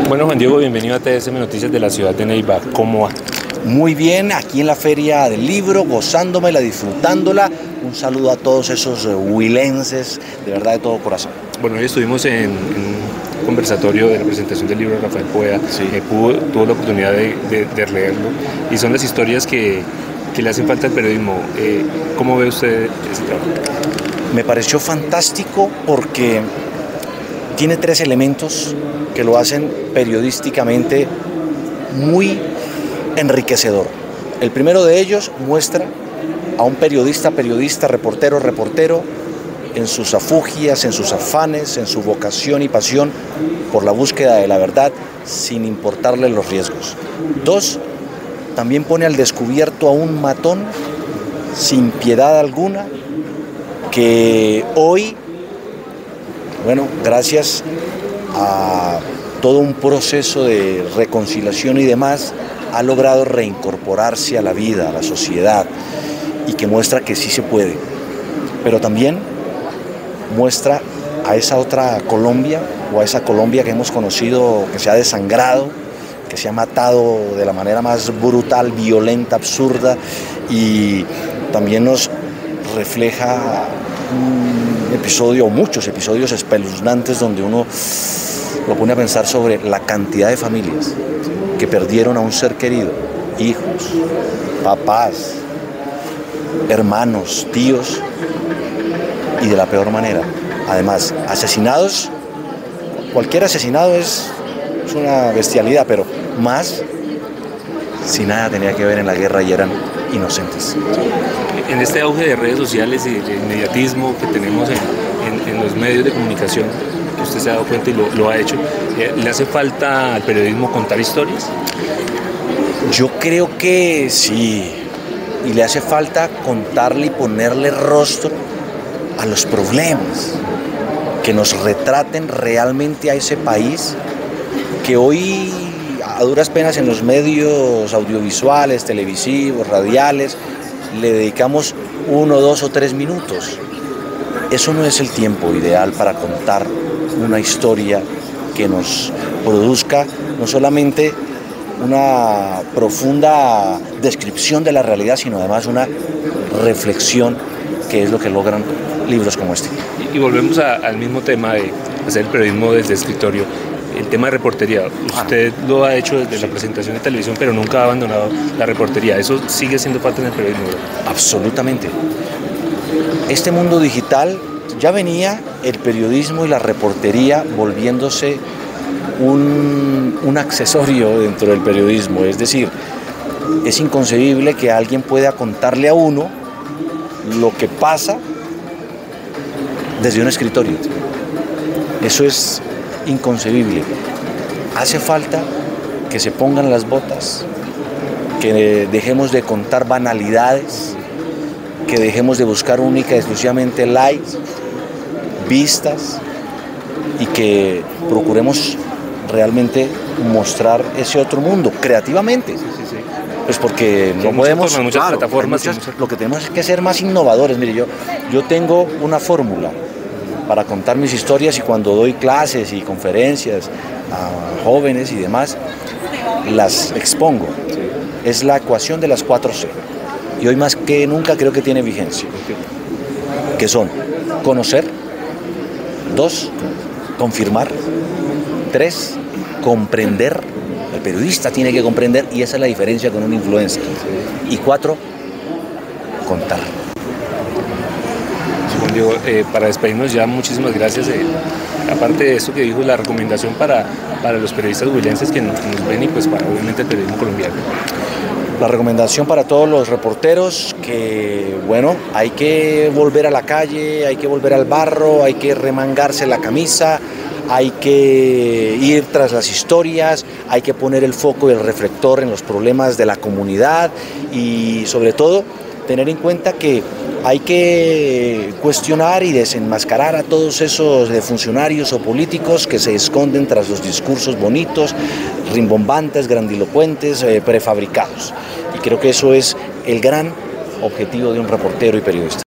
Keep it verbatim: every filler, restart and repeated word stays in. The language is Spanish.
Bueno, Juan Diego, bienvenido a T S M Noticias de la ciudad de Neiva. ¿Cómo va? Muy bien, aquí en la Feria del Libro, gozándomela, disfrutándola. Un saludo a todos esos huilenses, de verdad, de todo corazón. Bueno, hoy estuvimos en, en un conversatorio de la presentación del libro de Rafael Poveda. Sí. Eh, pudo, tuvo la oportunidad de, de, de leerlo y son las historias que, que le hacen falta al periodismo. Eh, ¿Cómo ve usted ese trabajo? Me pareció fantástico porque tiene tres elementos que lo hacen periodísticamente muy enriquecedor. El primero de ellos muestra a un periodista, periodista, reportero, reportero, en sus afugias, en sus afanes, en su vocación y pasión por la búsqueda de la verdad, sin importarle los riesgos. Dos, también pone al descubierto a un matón sin piedad alguna, que hoy, bueno, gracias a todo un proceso de reconciliación y demás, ha logrado reincorporarse a la vida, a la sociedad, y que muestra que sí se puede. Pero también muestra a esa otra Colombia, o a esa Colombia que hemos conocido, que se ha desangrado, que se ha matado de la manera más brutal, violenta, absurda, y también nos refleja un episodio, o muchos episodios espeluznantes, donde uno lo pone a pensar sobre la cantidad de familias que perdieron a un ser querido, hijos, papás, hermanos, tíos, y de la peor manera. Además, asesinados, cualquier asesinado es, es una bestialidad, pero más si nada tenía que ver en la guerra y eran inocentes. En este auge de redes sociales y de inmediatismo que tenemos en, en, en los medios de comunicación, que usted se ha dado cuenta y lo, lo ha hecho, ¿le hace falta al periodismo contar historias? Yo creo que sí, y le hace falta contarle y ponerle rostro a los problemas, que nos retraten realmente a ese país que hoy, a duras penas, en los medios audiovisuales, televisivos, radiales, le dedicamos uno, dos o tres minutos. Eso no es el tiempo ideal para contar una historia que nos produzca no solamente una profunda descripción de la realidad, sino además una reflexión, que es lo que logran libros como este. Y, y volvemos a, al mismo tema de hacer el periodismo desde el escritorio. El tema de reportería, usted ah. lo ha hecho desde sí. la presentación de televisión, pero nunca ha abandonado la reportería. ¿Eso sigue siendo parte en el periodismo? Absolutamente. Este mundo digital, ya venía el periodismo y la reportería volviéndose un, un accesorio dentro del periodismo. Es decir, es inconcebible que alguien pueda contarle a uno lo que pasa desde un escritorio. Eso es inconcebible. Hace falta que se pongan las botas, que dejemos de contar banalidades, que dejemos de buscar única y exclusivamente likes, vistas, y que procuremos realmente mostrar ese otro mundo creativamente. Sí, sí, sí. Pues porque no podemos, formas, muchas claro, plataformas, muchas, muchas... lo que tenemos es que ser más innovadores. Mire, yo, yo tengo una fórmula para contar mis historias, y cuando doy clases y conferencias a jóvenes y demás, las expongo. Sí. Es la ecuación de las cuatro C. Y hoy más que nunca creo que tiene vigencia. Que son conocer, dos, confirmar, tres, comprender. El periodista tiene que comprender, y esa es la diferencia con un influencer. Y cuatro, contar. Juan Diego, eh, para despedirnos ya, muchísimas gracias. Eh, aparte de esto que dijo, la recomendación para, para los periodistas huilenses que nos, que nos ven, y pues para obviamente el periodismo colombiano. La recomendación para todos los reporteros, que bueno, hay que volver a la calle, hay que volver al barro, hay que remangarse la camisa, hay que ir tras las historias, hay que poner el foco y el reflector en los problemas de la comunidad, y sobre todo tener en cuenta que hay que cuestionar y desenmascarar a todos esos funcionarios o políticos que se esconden tras los discursos bonitos, rimbombantes, grandilocuentes, eh, prefabricados. Y creo que eso es el gran objetivo de un reportero y periodista.